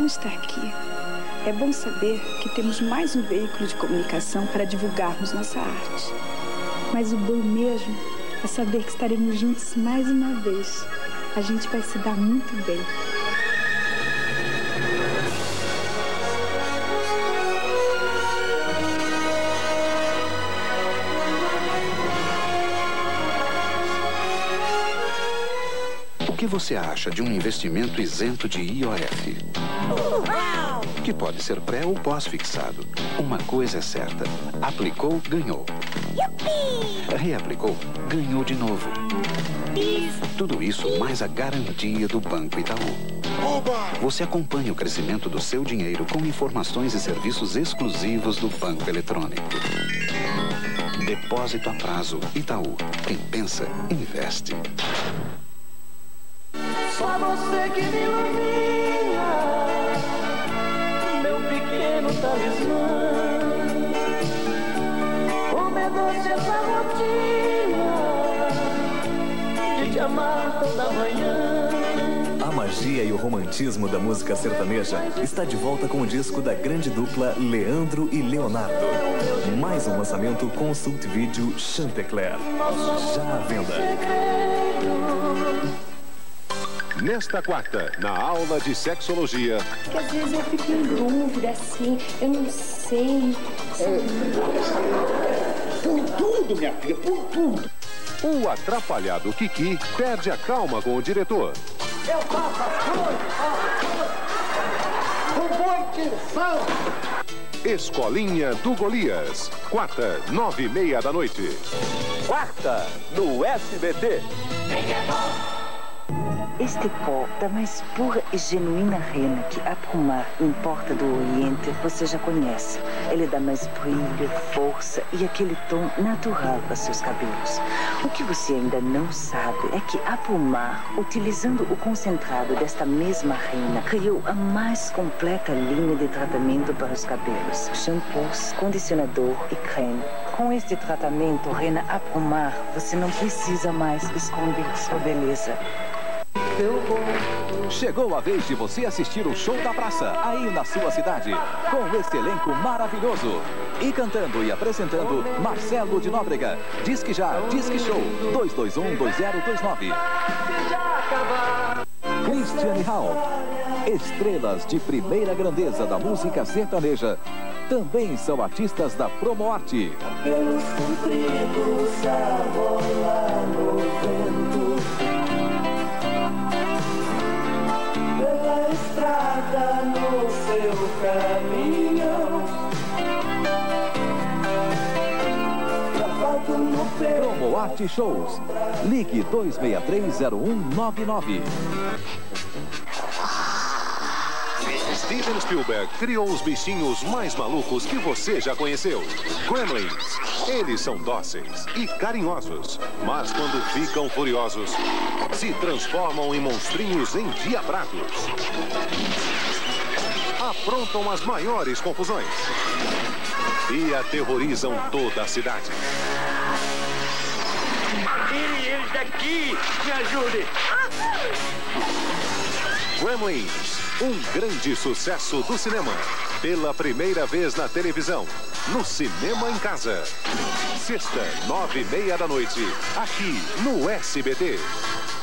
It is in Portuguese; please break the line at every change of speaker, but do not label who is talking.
estar aqui. É bom saber que temos mais um veículo de comunicação para divulgarmos nossa arte. Mas o bom mesmo é saber que estaremos juntos mais uma vez. A gente vai se dar muito bem.
O que você acha de um investimento isento de IOF? Que pode ser pré ou pós-fixado. Uma coisa é certa. Aplicou, ganhou. Reaplicou, ganhou de novo. Tudo isso mais a garantia do Banco Itaú. Você acompanha o crescimento do seu dinheiro com informações e serviços exclusivos do banco eletrônico. Depósito a prazo. Itaú. Quem pensa, investe.
Só você que me ilumina, meu pequeno talismã. Como é doce essa rotina de te amar toda manhã.
A magia e o romantismo da música sertaneja está de volta com o disco da grande dupla Leandro e Leonardo. Mais um lançamento com o Cult Video Chantecler. Já à venda.
Nesta quarta, na aula de sexologia...
Porque às vezes eu fico em dúvida, assim, eu não sei...
Por tudo, minha filha, por tudo.
O atrapalhado Kiki perde a calma com o diretor.
Eu faço as coisas com boa intenção.
Escolinha do Golias. Quarta, 9h30 da noite.
Quarta, no SBT.
Este pó da mais pura e genuína rena que Aprumar importa do Oriente, você já conhece. Ele dá mais brilho, força e aquele tom natural para seus cabelos. O que você ainda não sabe é que Aprumar, utilizando o concentrado desta mesma rena, criou a mais completa linha de tratamento para os cabelos. Shampoos, condicionador e creme. Com este tratamento Rena Aprumar, você não precisa mais esconder sua beleza.
Chegou a vez de você assistir o show da praça, aí na sua cidade, com esse elenco maravilhoso. E cantando e apresentando Marcelo de Nóbrega. Disque Já, Disque Show, 221-2029. Cristiane Hall. Estrelas de primeira grandeza da música sertaneja. Também são artistas da Promoarte.
Pelos compridos a rolar no vento, pela estrada no seu caminho, gravado no peito.
Promoarte Shows. Ligue 2630199.
Steven Spielberg criou os bichinhos mais malucos que você já conheceu. Gremlins. Eles são dóceis e carinhosos, mas quando ficam furiosos, se transformam em monstrinhos endiabrados. Aprontam as maiores confusões e aterrorizam toda a cidade.
Tirem eles daqui! Me ajude!
Gremlins, um grande sucesso do cinema. Pela primeira vez na televisão, no Cinema em Casa. Sexta, 9h30 da noite, aqui no SBT.